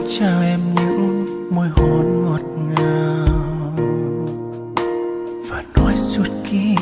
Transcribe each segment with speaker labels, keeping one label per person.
Speaker 1: trao em những môi hôn ngọt ngào và nói suốt kiếp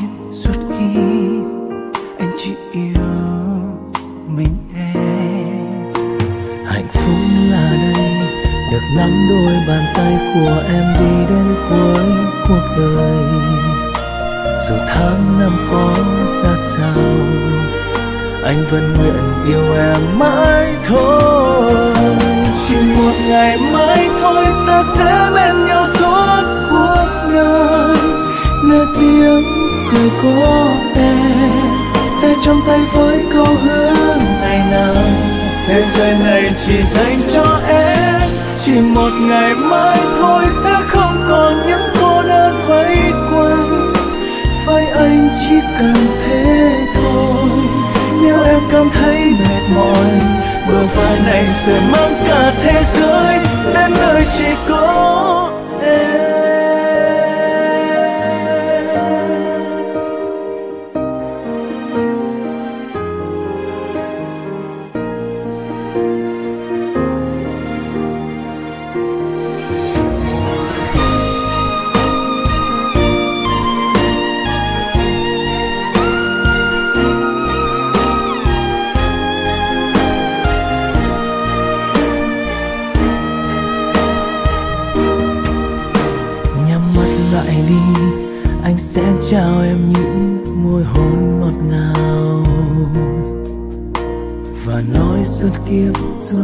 Speaker 1: anh chỉ yêu mình em. Hạnh phúc là đây, được nắm đôi bàn tay của em đi đến cuối cuộc đời. Dù tháng năm có ra sao, anh vẫn nguyện yêu em mãi thôi. Chỉ một ngày mai thôi, ta sẽ bên nhau suốt cuộc đời. Nơi tiếng cười của em, tay trong tay với câu hứa ngày nào thế giới này chỉ dành cho em. Chỉ một ngày mai thôi, sẽ không còn những cô đơn vây quanh. Với anh chỉ cần thế thôi. Nếu em cảm thấy mệt mỏi, bờ vai này sẽ mang cả thế giới đến nơi chỉ có em. Anh sẽ trao em những môi hôn ngọt ngào và nói suốt kiếp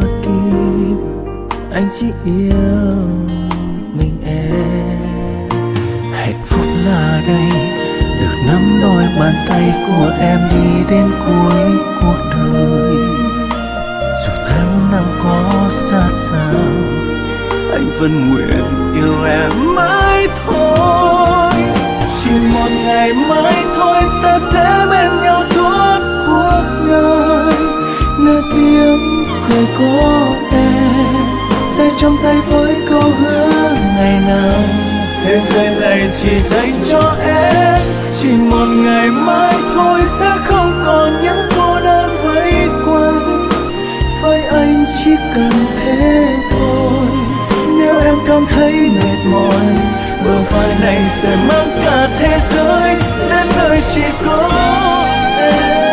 Speaker 1: anh chỉ yêu mình em. Hạnh phúc là đây, được nắm đôi bàn tay của em đi đến cuối cuộc đời. Dù tháng năm có xa sao, anh vẫn nguyện yêu em mãi thôi. Chỉ một ngày mai thôi, ta sẽ bên nhau suốt cuộc đời. Nơi tiếng cười của em, tay trong tay với câu hứa ngày nào thế giới này chỉ dành cho em. Chỉ một ngày mai thôi, sẽ không còn những cô đơn vây quanh. Với anh chỉ cần thế thôi. Nếu em cảm thấy mệt mỏi, bờ vai này sẽ mang cả thế giới đến nơi chỉ có em.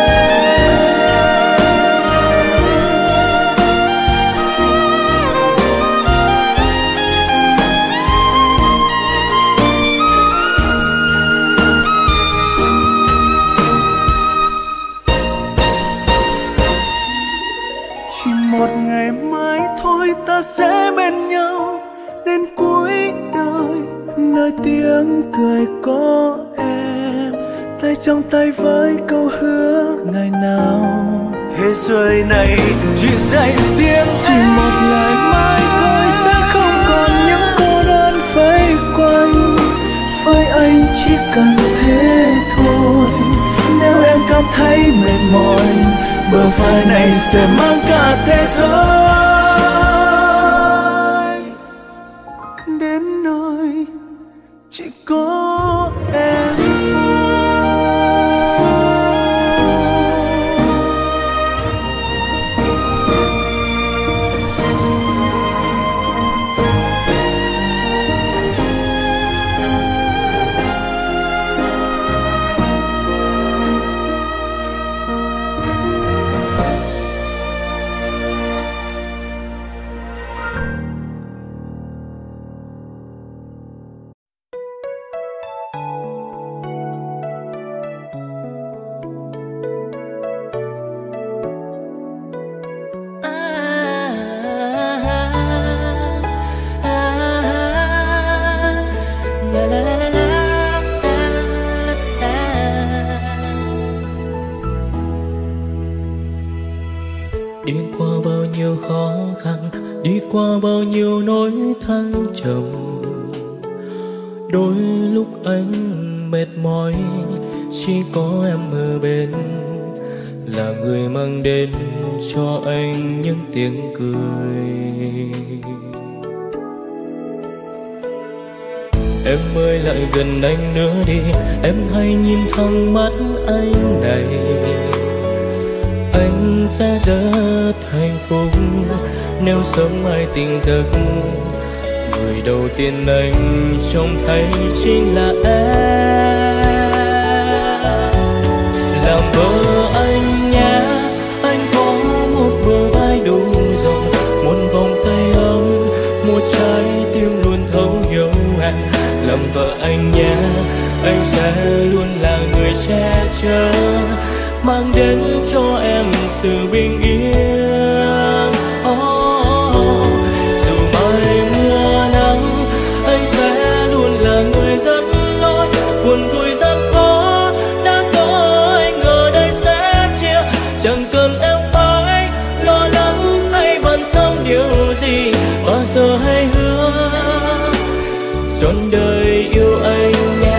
Speaker 1: Chỉ một ngày mai thôi, ta sẽ bên nhau đến cuối đời. Nơi tiếng cười có em, tay trong tay với câu hứa ngày nào thế giới này chỉ dành riêng. Chỉ một ngày mai thôi, sẽ không còn những cô đơn vây quanh. Với anh chỉ cần thế thôi. Nếu em cảm thấy mệt mỏi, bờ vai này sẽ mang cả thế giới đến nơi chỉ có em.
Speaker 2: Đi qua bao nhiêu khó khăn, đi qua bao nhiêu nỗi thăng trầm. Đôi lúc anh mệt mỏi, chỉ có em ở bên, là người mang đến cho anh những tiếng cười. Em ơi lại gần anh nữa đi, em hãy nhìn thẳng mắt anh này. Anh sẽ rất hạnh phúc nếu sớm mai tỉnh giấc, người đầu tiên anh trông thấy chính là em. Làm vợ anh nhé, anh có một bờ vai đủ rộng, một vòng tay ấm, một trái tim luôn thấu hiểu em. Làm vợ anh nhé, anh sẽ luôn là người che chở, mang đến cho em sự bình yên. Dù mai mưa nắng, anh sẽ luôn là người dẫn lối. Buồn vui gian khó đã có anh ở đây sẽ chia. Chẳng cần em phải lo lắng hay bận tâm điều gì, bao giờ hãy hứa trọn đời yêu anh nhé.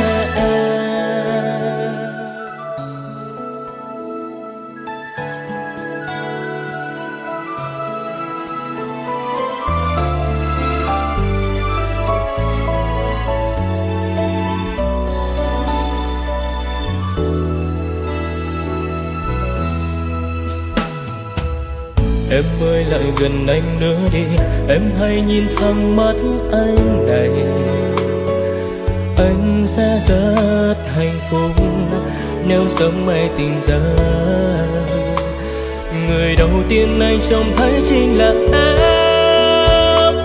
Speaker 2: Em ơi lại gần anh nữa đi, em hãy nhìn thẳng mắt anh này. Anh sẽ rất hạnh phúc nếu sớm mai tỉnh giấc, người đầu tiên anh trông thấy chính là em.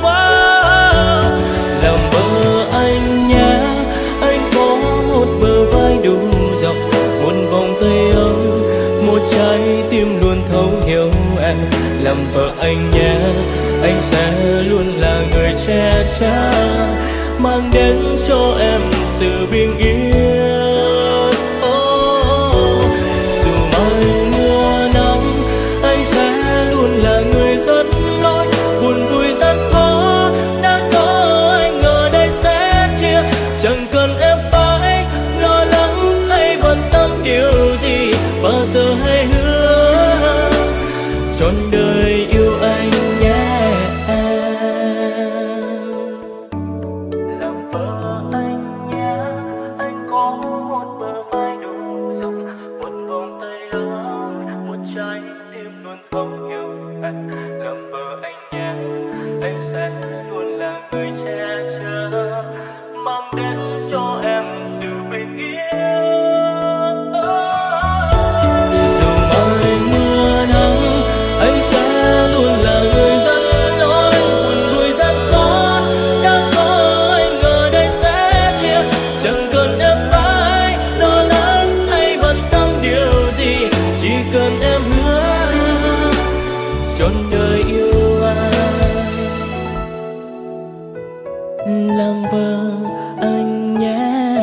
Speaker 2: Làm vợ anh nhé, anh có một bờ vai đủ rộng, một vòng tay ấm, một trái tim luôn thấu hiểu em. Làm vợ anh nhé, anh sẽ luôn là người che chở, mang đến cho em sự bình yên. Dù mai mưa nắng, anh sẽ luôn là người dẫn lối. Buồn vui gian khó đã có anh ở đây sẽ chia. Chẳng cần em phải lo lắng hay bận tâm điều gì, bao giờ hãy hứa trọn đời yêu anh nhé. Làm vợ anh nhé, anh có một bờ vai đủ rộng, một vòng tay ấm, một trái tim luôn thấu hiểu em. Làm vợ anh nhé, anh sẽ luôn là người che chở, mang đến cho em sự bình yên. Dù mai mưa nắng, anh sẽ luôn là người dẫn lối. Buồn vui gian khó đã có anh ở đây sẽ chia. Chẳng cần em phải lo lắng hay bận tâm điều gì, chỉ cần em hứa trọn đời yêu anh. Làm vợ anh nhé.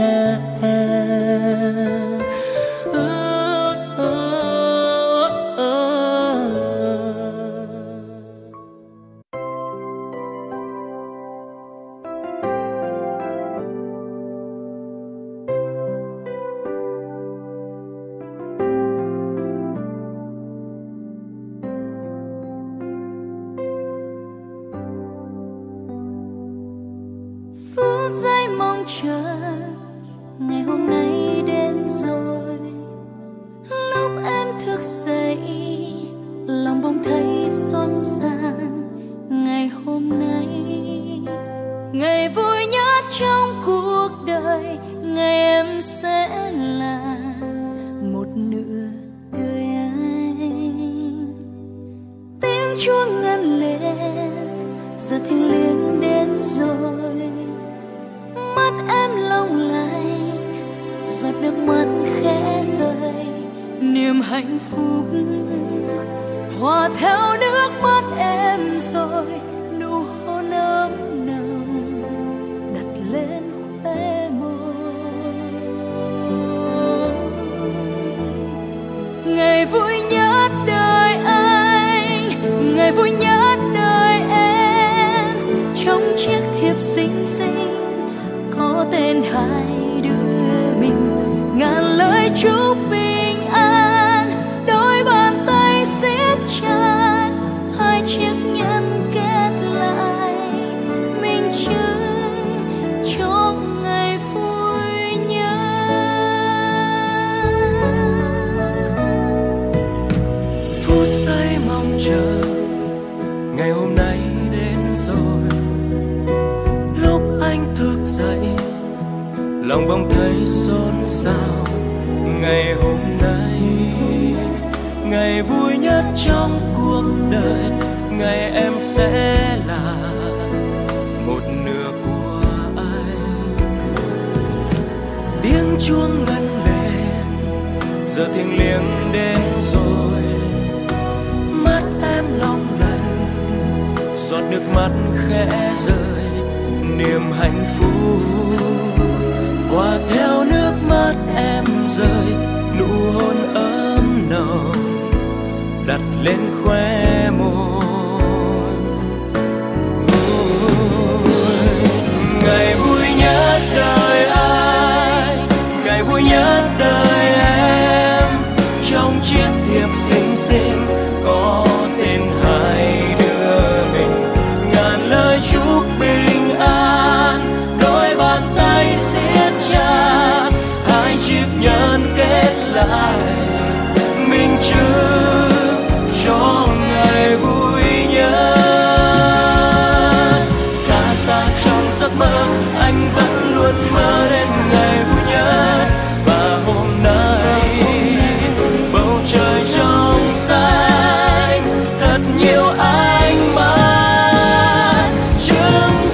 Speaker 3: Phút giây mong chờ ngày hôm nay đến rồi. Lúc em thức dậy, lòng bỗng thấy xót xa. Ngày hôm nay, ngày vui nhất trong cuộc đời, ngày em sẽ là một nửa đời anh. Tiếng chuông ngân lên, giờ thiêng liêng đến rồi. Mắt em long lanh, giọt nước mắt khẽ rơi. Niềm hạnh phúc hòa theo nước mắt em rồi. Nụ hôn ấm nồng đặt lên khóe môi. Ngày vui nhất đời anh, ngày vui nhất đời em. Trong chiếc thiệp xinh xinh có tên hai đứa mình, ngàn lời chúc bình an. Đôi bàn tay siết chặt, hai chiếc nhẫn kết lại, minh chứng cho ngày vui nhất.
Speaker 1: Phút giây mong chờ ngày
Speaker 2: dậy, lòng bỗng thấy xôn xao. Ngày hôm nay, ngày vui nhất trong cuộc đời, ngày em sẽ là một nửa của anh. Tiếng chuông ngân lên, giờ thiêng liêng đến rồi. Mắt em long lanh, giọt nước mắt khẽ rơi, niềm hạnh phúc hòa theo nước mắt em rơi. Nụ hôn ấm nồng đặt lên khóe môi. Ngày vui nhất đời anh, ngày vui nhất đời em. Trong chiếc thiệp xinh xinh có tên hai đứa mình, ngàn lời chúc bình an, đôi bàn tay siết chặt, hai chiếc nhẫn kết lại minh chứng cho ngày vui nhất. Xa xa trong giấc mơ anh vẫn luôn mơ đến ngày vui nhất. Và hôm nay bầu trời trong xanh, thật nhiều ánh mắt chứng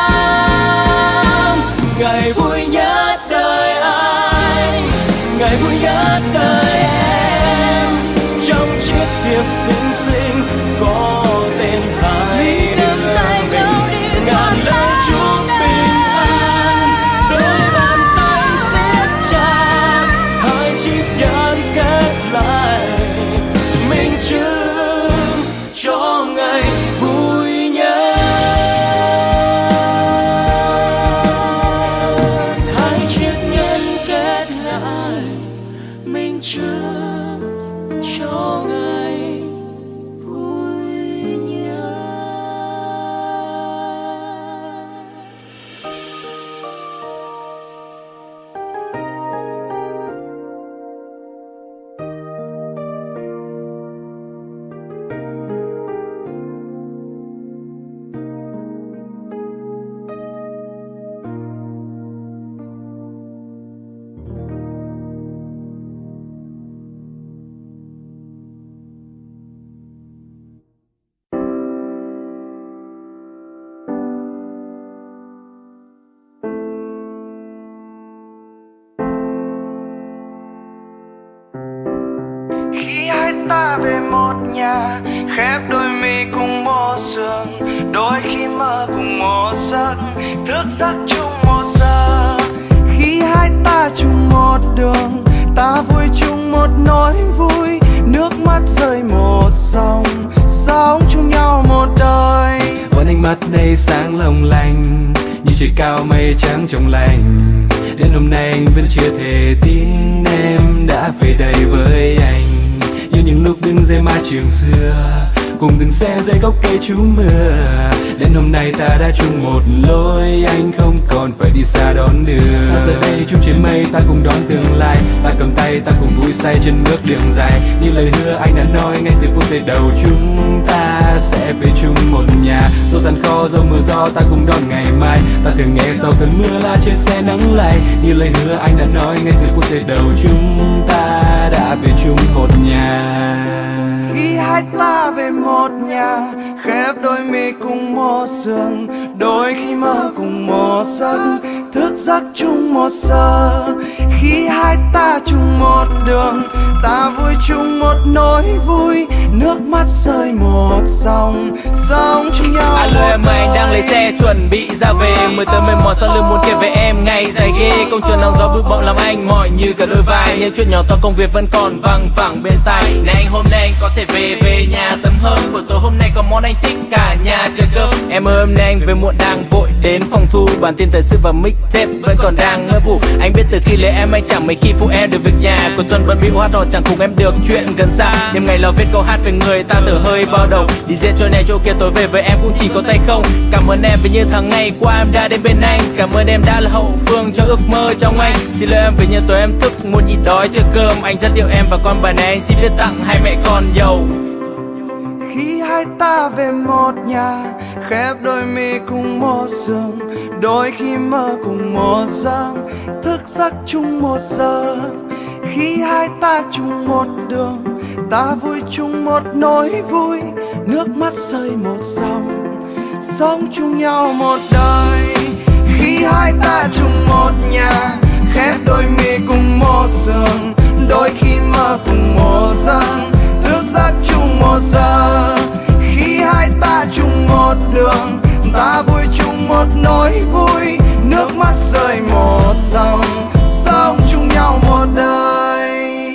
Speaker 2: giám. Ngày vui nhất đời anh, ngày vui nhất đời em. Trong chiếc thiệp xinh xinh có tên hai đứa mình, ngàn lời chúc bình an, đôi bàn tay siết chặt, hai chiếc nhẫn kết lại minh chứng cho ngày vui nhất. Hai chiếc nhẫn kết lại minh chứng cho ngày vui nhất.
Speaker 4: Khi hai ta về một nhà, khép đôi mi cùng một giường, đôi khi mơ cùng một giấc, thức giấc chung một giờ. Khi hai ta chung một đường, ta vui chung một nỗi vui, nước mắt rơi một dòng, sống chung nhau một đời.
Speaker 1: Vẫn ánh mắt đây sáng long lanh, như trời cao mây trắng trong lành. Đến hôm nay anh vẫn chưa thể tin em đã về đây với anh. Như những lúc đứng dưới mái trường xưa, cùng từng xe dưới gốc cây trú mưa. Đến hôm nay ta đã chung một lối, anh không còn phải đi xa đón đưa. Ta giờ đây chung trên mây, ta cùng đón tương lai. Ta cầm tay, ta cùng vui say trên bước đường dài. Như lời hứa anh đã nói ngay từ phút giây đầu, chúng ta sẽ về chung một nhà. Dẫu gian khó, dẫu mưa gió, ta cùng đón ngày mai. Ta thường nghe sau cơn mưa là trên xe nắng lại. Như lời hứa anh đã nói ngay từ phút giây đầu, chúng ta đã về chung một nhà.
Speaker 4: Khi hai ta về một nhà, khép đôi mi cùng một giường, đôi khi mơ cùng một giấc, thức giấc chung một giờ. Khi hai ta chung một đường, ta vui chung một nỗi vui, nước mắt rơi một dòng, sống chung nhau.
Speaker 2: Alo em ơi, anh đang lấy xe chuẩn bị ra về. Mới tới mệt mỏi sau lưng muốn kể về em ngày dài ghê. Công trường nắng gió bụi bộn làm anh mỏi như cả đôi vai. Những chuyện nhỏ to công việc vẫn còn văng vẳng bên tai. Này anh hôm nay anh có thể về nhà sớm hơn. Buổi tối hôm nay có món anh thích cả nhà chờ cơm. Em ơi hôm nay anh về muộn đang vội đến phòng thu. Bản tin thời sự và mixtape vẫn còn đang ngơ ngủ. Anh biết từ khi lấy em anh chẳng mấy khi phụ em được việc nhà. Cuối tuần bận bịu hát hò chẳng cùng em được chuyện gần xa. Đêm ngày lo viết câu hát về người ta từ hơi bao đầu. Đi diễn chỗ này chỗ kia tối về với em cũng chỉ có tay không. Cảm ơn em vì như tháng ngày qua em đã đến bên anh. Cảm ơn em đã là hậu phương cho ước mơ trong anh. Xin lỗi em vì như tối em thức muốn nhịn đói chưa cơm. Anh rất yêu em và con bài này anh xin viết tặng hai mẹ con giàu.
Speaker 4: Khi hai ta về một nhà, khép đôi mi cùng một giường, đôi khi mơ cùng một giấc, thức giấc chung một giờ. Khi hai ta chung một đường, ta vui chung một nỗi vui, nước mắt rơi một dòng, sống chung nhau một đời. Khi hai ta chung một nhà, khép đôi mi cùng một giường, đôi khi mơ cùng một giấc, thức giấc chung một giờ. Khi hai ta chung một đường, ta vui chung một nỗi vui, nước mắt rơi một dòng, sống chung nhau một đời.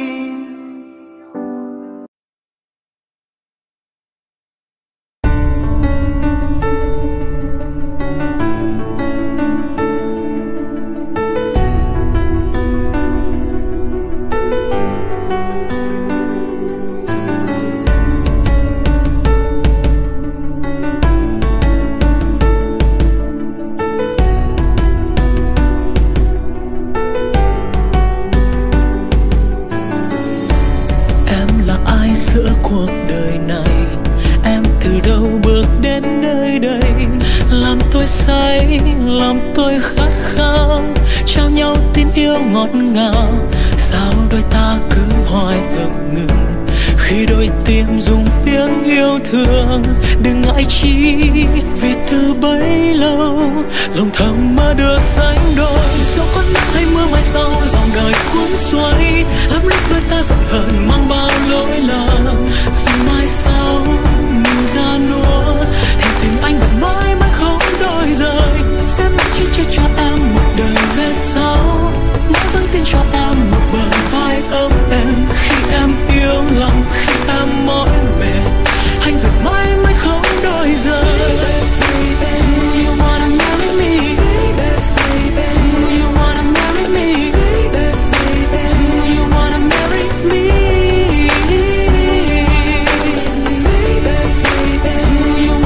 Speaker 1: Giữa cuộc đời này em từ đâu bước đến nơi đây, làm tôi say, làm tôi khát khao, trao nhau tin yêu ngọt ngào. Sao đôi ta cứ hoài ngập ngừng khi đôi tim dùng tiếng yêu thương? Đừng ngại chi vì từ bấy lâu lòng thầm mơ được sánh đôi. Dẫu có nắng hay mưa mai sau dòng đời cuốn xoay, lắm lúc đôi ta giận hờn mang bao lỗi lầm. Rồi mai sau mình ra nua thì tình anh vẫn mãi mãi không đổi rời. Sẽ mãi chỉ chia cho em một đời về sau, mãi vẫn tin cho em một bờ vai ấm êm. Khi em yêu lòng, khi em mỏi mệt, anh vẫn mãi mãi không đổi rời. Do you wanna marry me? Do you wanna marry me? Do you wanna marry me? Do you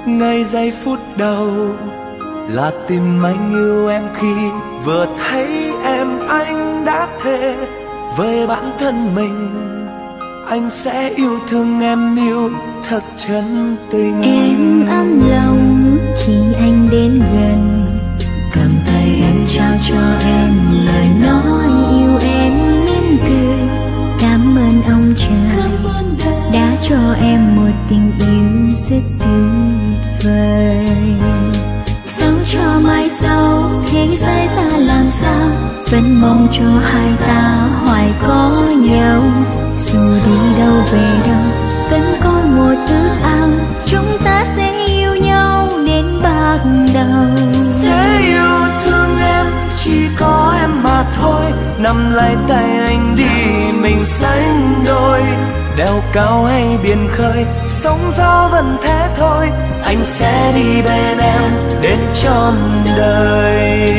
Speaker 1: ngay giây phút đầu là tìm anh yêu em khi vừa thấy em. Anh đã thề với bản thân mình anh sẽ yêu thương em, yêu thật chân tình.
Speaker 3: Em ấm lòng khi anh đến gần, cầm tay em trao cho em lời nói yêu em, mỉm cười. Cảm ơn ông trời đã cho em một tình yêu rất tuyệt vời. Sống cho mai sau thế giới ra làm sao, vẫn mong cho hai ta hoài có nhau. Dù đi đâu về đâu vẫn có một ước ao, chúng ta sẽ yêu nhau đến bạc đầu.
Speaker 1: Sẽ yêu thương em, chỉ có em mà thôi. Nắm lấy tay anh đi, mình sánh đôi. Đèo cao hay biển khơi, sóng gió vẫn thế thôi. Anh sẽ đi bên em đến trọn đời.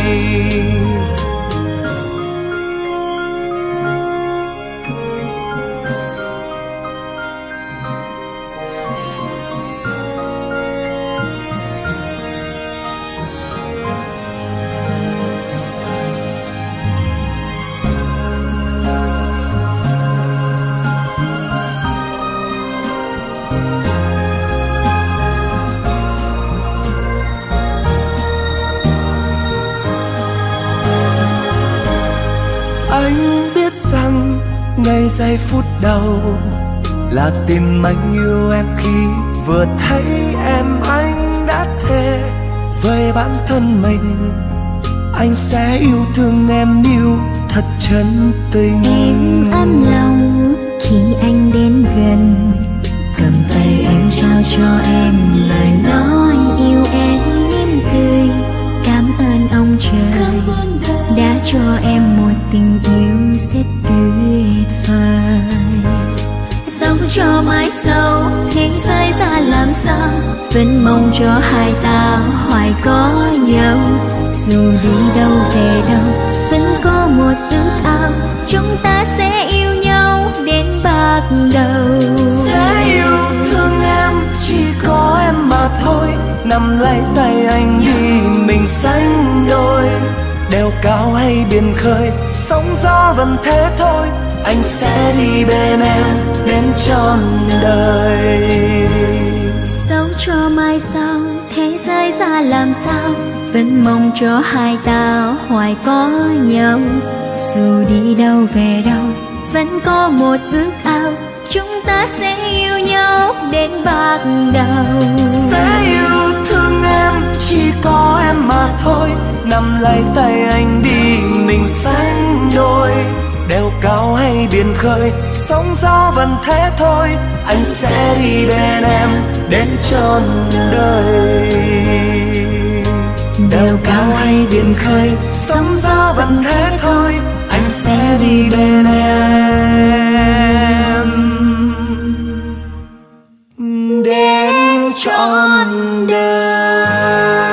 Speaker 1: Anh biết rằng ngay giây phút đầu là tìm anh yêu em khi vừa thấy em. Anh đã thề với bản thân mình anh sẽ yêu thương em, yêu thật chân tình.
Speaker 3: Em ấm lòng khi anh đến gần, cầm tay em trao cho em lời nói yêu em, mỉm cười. Cảm ơn ông trời đã cho em một tình yêu rất tuyệt vời. Sống cho mãi sau thế giới ra làm sao, vẫn mong cho hai ta hoài có nhau. Dù đi đâu về đâu vẫn có một ước ao, chúng ta sẽ yêu nhau đến bạc đầu.
Speaker 1: Sẽ yêu thương em, chỉ có em mà thôi. Nắm lấy tay anh đi, mình sánh đôi. Đèo cao hay biển khơi, sóng gió vẫn thế thôi. Anh sẽ đi bên em đến trọn đời.
Speaker 3: Sống cho mai sau thế giới ra làm sao, vẫn mong cho hai ta hoài có nhau. Dù đi đâu về đâu vẫn có một ước ao, chúng ta sẽ yêu nhau đến bạc đầu.
Speaker 1: Sẽ yêu thương em, chỉ có em mà thôi. Nắm lấy tay anh đi, mình sánh đôi. Đèo cao hay biển khơi, sóng gió vẫn thế thôi. Anh sẽ đi bên em đến trọn đời. Đèo cao hay biển khơi, sóng gió vẫn thế thôi. Anh sẽ đi bên em đến trọn đời.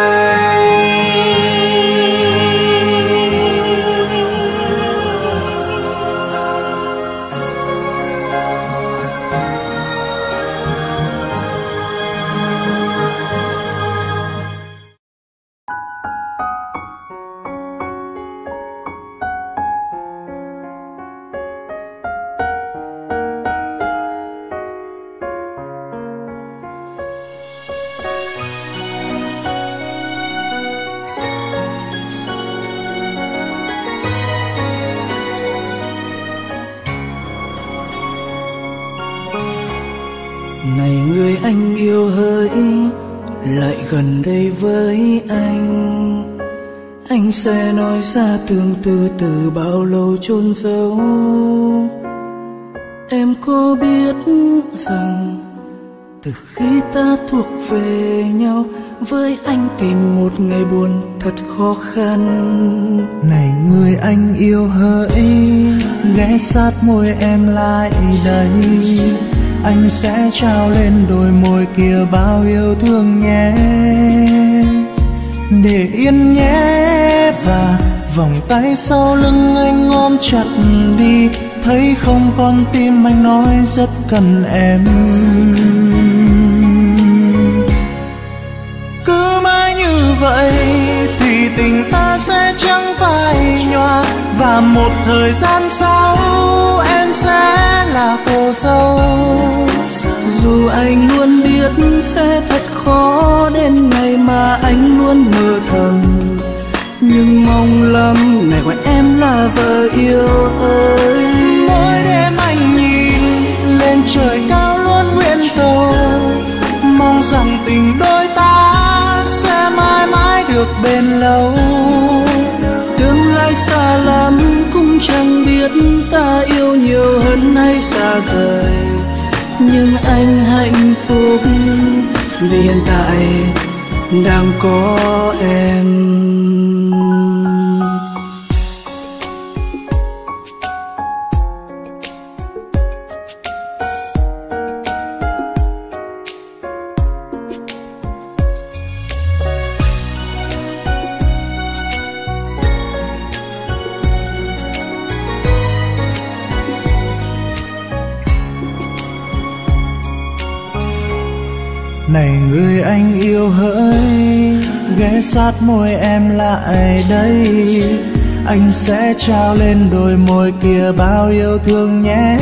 Speaker 1: Này người anh yêu hỡi, lại gần đây với anh sẽ nói ra tương tư từ bao lâu chôn giấu. Em có biết rằng từ khi ta thuộc về nhau, với anh tìm một ngày buồn thật khó khăn.
Speaker 5: Này người anh yêu hỡi, ghé sát môi em lại đây. Anh sẽ trao lên đôi môi kia bao yêu thương nhé. Để yên nhé, và vòng tay sau lưng anh ôm chặt đi. Thấy không con tim anh nói rất cần em. vậy thì tình ta sẽ chẳng phai nhòa, và một thời gian sau em sẽ là cô dâu.
Speaker 1: Dù anh luôn biết sẽ thật khó đến ngày mà anh luôn mơ thầm, nhưng mong lắm ngày gọi em là vợ yêu ơi.
Speaker 5: Mỗi đêm anh nhìn lên trời cao luôn nguyện cầu, mong rằng tình đôi ta sẽ mãi mãi được bền lâu.
Speaker 1: Tương lai xa lắm cũng chẳng biết ta yêu nhiều hơn hay xa rời, nhưng anh hạnh phúc vì hiện tại đang có em.
Speaker 5: Này người anh yêu hỡi, ghé sát môi em lại đây, anh sẽ trao lên đôi môi kia bao yêu thương nhé.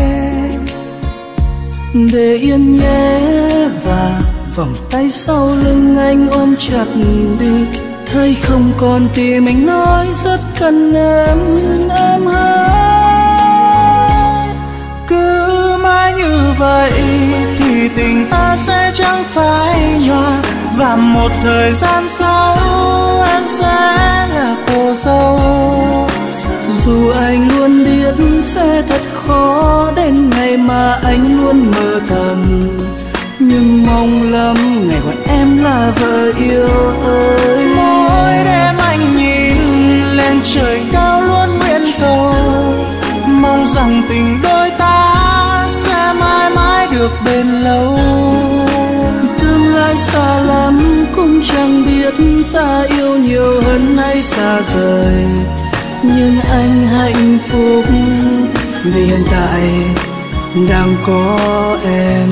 Speaker 1: Để yên nhé, và vòng tay sau lưng anh ôm chặt đi, thấy không còn tim anh nói rất cần em hỡi.
Speaker 5: Cứ mãi như vậy thì tình ta sẽ chẳng phai nhòa, và một thời gian sau em sẽ là cô dâu.
Speaker 1: Dù anh luôn biết sẽ thật khó đến ngày mà anh luôn mơ thầm, nhưng mong lắm ngày gọi em là vợ yêu ơi.
Speaker 5: Mỗi đêm anh nhìn lên trời cao luôn nguyện cầu, mong rằng tình đôi ta sẽ mãi mãi được bền lâu.
Speaker 1: Tương lai xa lắm cũng chẳng biết ta yêu nhiều hơn hay xa rời, nhưng anh hạnh phúc vì hiện tại đang có em.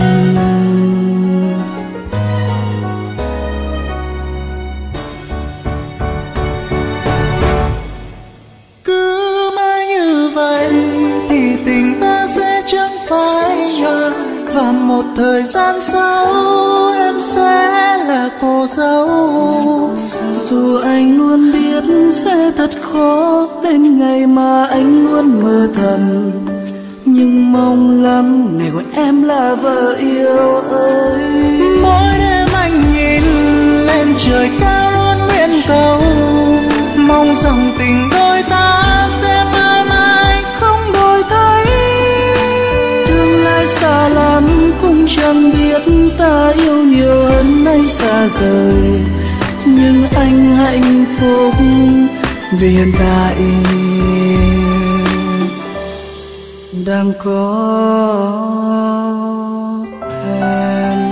Speaker 5: Cứ mãi như vậy thì tình ta sẽ chẳng phai nhòa, và một thời gian sau em sẽ là cô dâu.
Speaker 1: Dù anh luôn biết sẽ thật khó đến ngày mà anh luôn mơ thầm, nhưng mong lắm ngày gọi em là vợ yêu ơi.
Speaker 5: Mỗi đêm anh nhìn lên trời cao luôn nguyện cầu, mong rằng tình đôi ta sẽ mãi mãi không đổi thay.
Speaker 1: Tương lai xa lắm cũng chẳng biết ta yêu nhiều hơn hay xa rời, nhưng anh hạnh phúc vì hiện tại đang có em.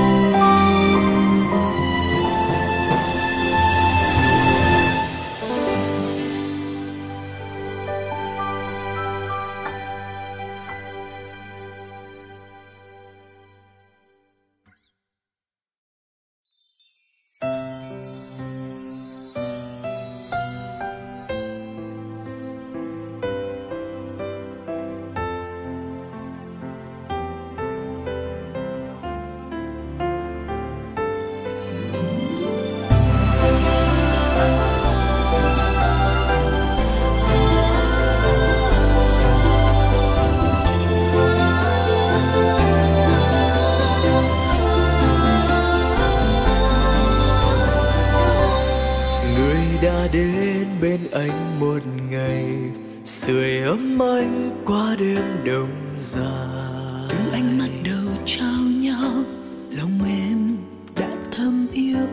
Speaker 2: đã đến bên anh một ngày, sưởi ấm anh qua đêm đông dài.
Speaker 6: Từng ánh mắt đầu trao nhau, lòng em đã thầm yêu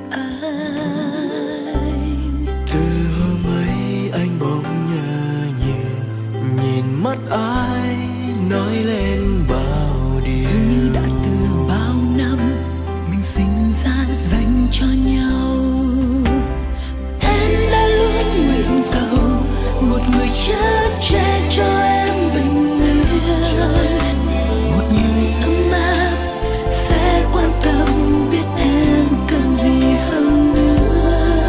Speaker 6: anh.
Speaker 2: Từ hôm ấy anh bỗng nhớ nhiều, nhìn mắt ai nói lên bao điều.
Speaker 6: Dường như đã từ bao năm mình sinh ra dành cho nhau. Em đã luôn nguyện cầu một người chở che cho em bình yên, một người ấm áp sẽ quan tâm biết em cần gì hơn nữa.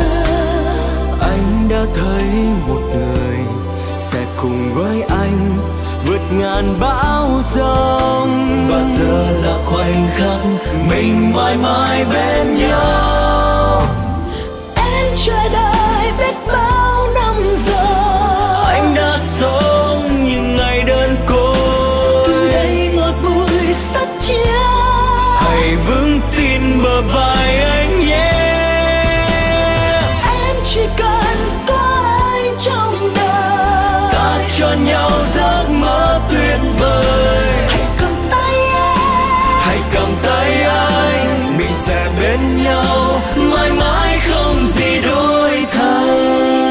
Speaker 1: dòng.
Speaker 2: Và giờ là khoảnh khắc mình mãi mãi bên nhau.
Speaker 6: Em chờ đợi biết bao năm rồi,
Speaker 2: Anh đã sống những ngày đơn côi.
Speaker 6: từ đây ngọt bùi sắc chia.
Speaker 2: Hãy vững tin bờ vai anh nhé.
Speaker 6: Em chỉ cần có anh trong đời,
Speaker 2: Ta cho nhau giấc mơ tuyệt vời.
Speaker 6: hãy cầm tay em,
Speaker 2: Hãy cầm tay anh, mình sẽ bên nhau mãi mãi không gì đổi thay.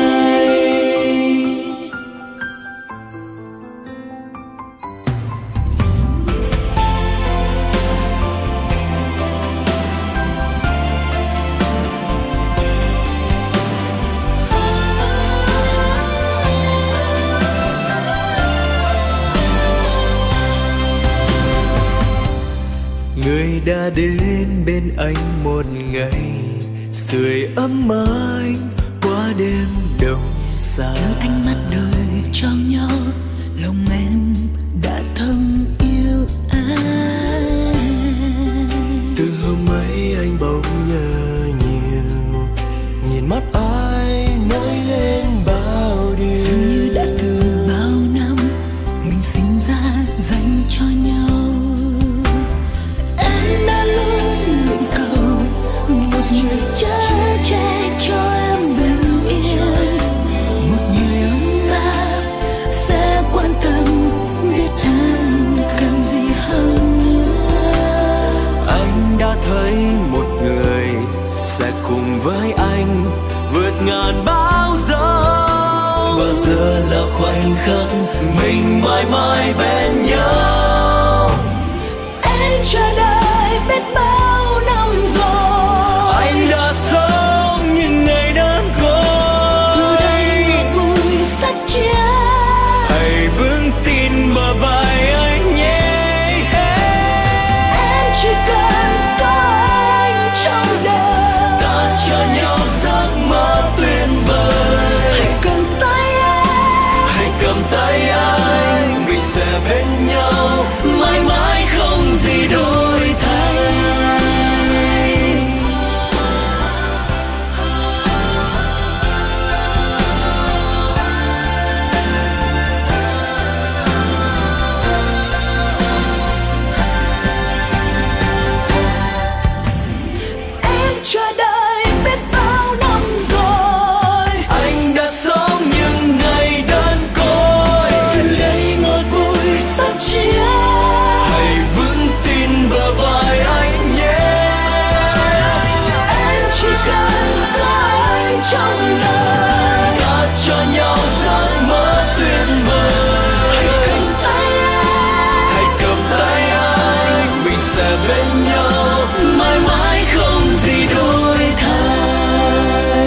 Speaker 1: Người đã đến bên anh một ngày, sưởi ấm anh qua đêm đông xa.
Speaker 6: từ ánh mắt đời trao nhau, lòng em đã thầm yêu anh.
Speaker 1: Từ hôm ấy anh bỗng nhớ nhiều, nhìn mắt ai nói lên bao điều.
Speaker 6: Dường như đã từ bao năm mình sinh ra dành cho nhau. Em đã luôn nguyện cầu một người chở che cho em bình yên, một người ấm áp sẽ quan tâm biết em cần gì hơn nữa.
Speaker 1: Anh đã thấy một người sẽ cùng với anh vượt ngàn bão giông.
Speaker 2: Và giờ là khoảnh khắc mình mãi mãi bên nhau.
Speaker 6: Em chờ đợi biết bao năm rồi,
Speaker 2: Anh đã sống những ngày đơn
Speaker 6: từ
Speaker 2: côi.
Speaker 6: đây ngọt bùi sắc chia.
Speaker 2: Hãy vững tin bờ vai anh nhé.
Speaker 6: Em chỉ cần có anh trong đời,
Speaker 2: Ta cho nhau giấc mơ tuyệt vời.
Speaker 6: hãy cầm tay em,
Speaker 2: Hãy cầm tay anh, mình sẽ bên nhau mãi mãi không gì đổi thay.
Speaker 6: em chờ đợi biết bao năm rồi,
Speaker 2: Anh đã sống những ngày đơn côi.
Speaker 6: từ đây ngọt bùi sắc chia.
Speaker 2: Hãy vững tin bờ vai anh nhé.
Speaker 6: Em chỉ cần có anh trong đời,
Speaker 2: Ta cho nhau giấc mơ tuyệt vời.
Speaker 6: hãy cầm tay em,
Speaker 2: Hãy cầm tay anh, mình sẽ bên nhau mãi mãi không gì đổi thay.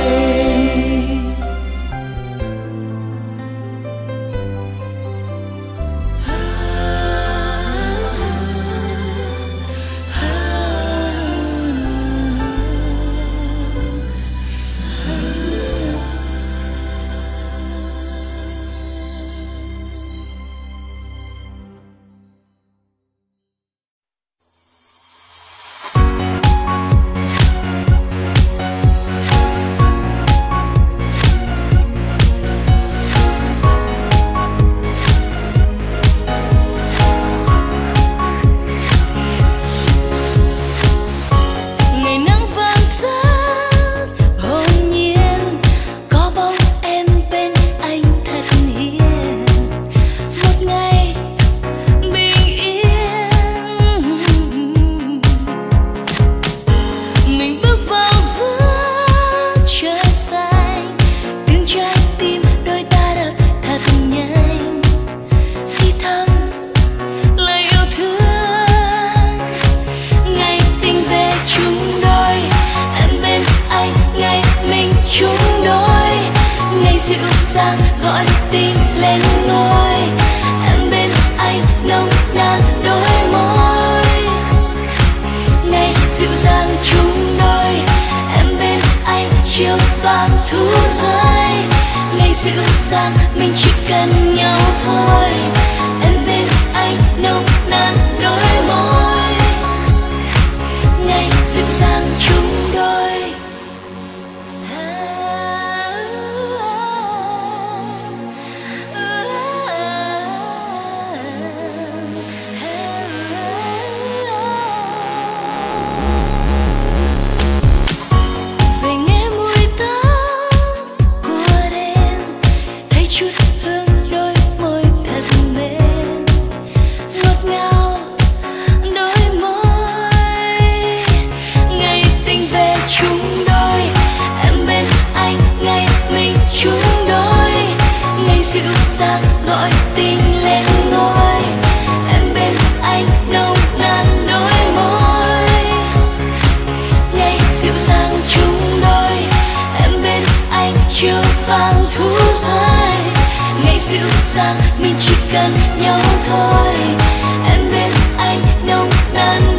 Speaker 3: ngày nắng vàng rát hồn nhiên có bóng em bên anh thật hiền, một ngày bình yên mình bước vào giữa trời xanh, tiếng trái tim đôi ta đập thật nhanh, thì thầm lời yêu thương. Ngày tình về chung đôi, em bên anh ngày mình chung đôi, ngày dịu dàng gọi tình lên ngôi, em bên anh nồng nàn đôi môi. Ngày dịu dàng chung đôi, em bên anh chiều vàng thu rơi, ngày dịu dàng mình chỉ cần nhau thôi, em bên anh nồng nàn hay chút hương đôi môi thật mềm, ngọt ngào đôi môi. Ngày tình về chúng đôi, em bên anh ngày mình chúng đôi. Ngày dịu dàng gọi tình lên ngôi, em bên anh nồng nàn đôi môi. Ngày dịu dàng chúng đôi, em bên anh chiều vàng thu rơi. Ngày dịu dàng mình chỉ cần nhau thôi, em bên anh nồng nàn